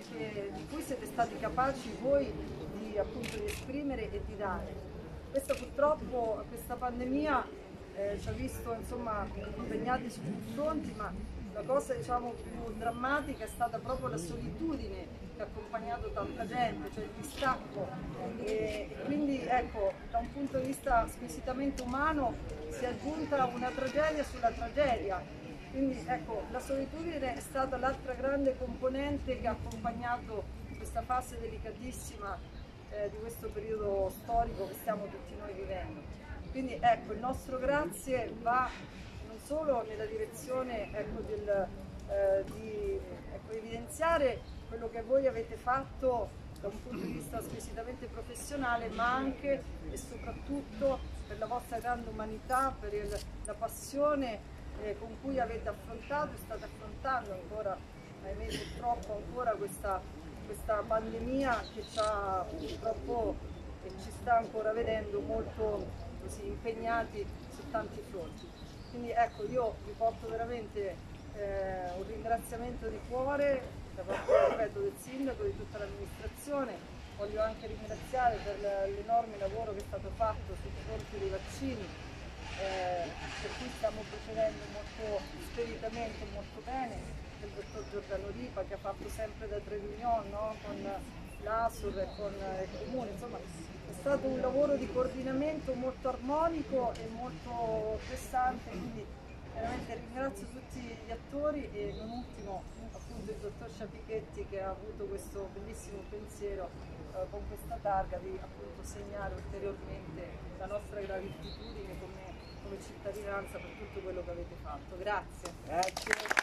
di cui siete stati capaci voi di, appunto, di esprimere e di dare. Purtroppo questa pandemia ci ha visto, insomma, impegnati su più fronti, ma la cosa, diciamo, più drammatica è stata proprio la solitudine che ha accompagnato tanta gente, cioè il distacco, e quindi ecco, da un punto di vista squisitamente umano si è aggiunta una tragedia sulla tragedia. Quindi ecco, la solitudine è stata l'altra grande componente che ha accompagnato questa fase delicatissima di questo periodo storico che stiamo tutti noi vivendo. Quindi ecco, il nostro grazie va non solo nella direzione, ecco, di evidenziare quello che voi avete fatto da un punto di vista squisitamente professionale, ma anche e soprattutto per la vostra grande umanità, per la passione con cui avete affrontato e state affrontando ancora, ahimè, purtroppo ancora questa pandemia che purtroppo ci sta ancora vedendo molto così impegnati su tanti fronti. Quindi ecco, io vi porto veramente un ringraziamento di cuore da parte, ripeto, del sindaco, di tutta l'amministrazione. Voglio anche ringraziare per l'enorme lavoro che è stato fatto sul fronte dei vaccini, per cui stiamo procedendo molto speditamente, molto bene, del dottor Giordano Ripa, che ha fatto sempre da Trevignone, no? Con l'ASUR e con il Comune, insomma è stato un lavoro di coordinamento molto armonico e molto pressante, quindi veramente ringrazio tutti gli attori e non ultimo appunto il dottor Sciapichetti, che ha avuto questo bellissimo pensiero con questa targa di appunto segnare ulteriormente la nostra gratitudine come cittadinanza per tutto quello che avete fatto. Grazie.